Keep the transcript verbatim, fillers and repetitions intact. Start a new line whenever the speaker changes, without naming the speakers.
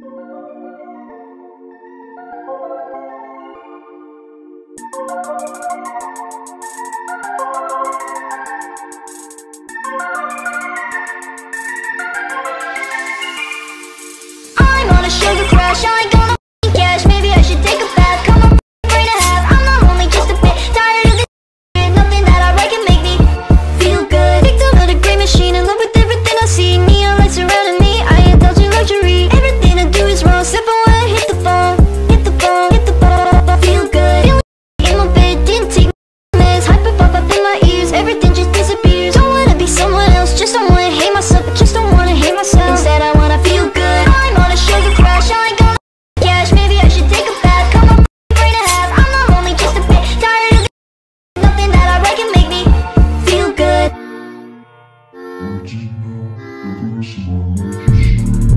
I'm on a sugar crash, I ain't gonna f***ing cash. Maybe I should take a bath, cut my f***ing brain in half. I'm not lonely, just a bit tired of this shit. Nothing that I write can make me feel good. Victim of the great machine, in love with everything I see. Neon lights surrounding me, I indulge in luxury. Everything I do is wrong, step away, hit the phone, hit the phone, hit the phone. Feel good, feel in my bed, didn't take my meds. Hyper pop up in my ears, everything just disappears. Don't wanna be someone else, just don't wanna hate myself, but just don't wanna hate myself. Instead I wanna feel good. I'm on a sugar crash, I ain't gonna cash. Maybe I should take a bath, cut my brain in half. I'm not lonely, just a bit tired of this. Nothing that I write can make me feel good.
Original, the rest of my life is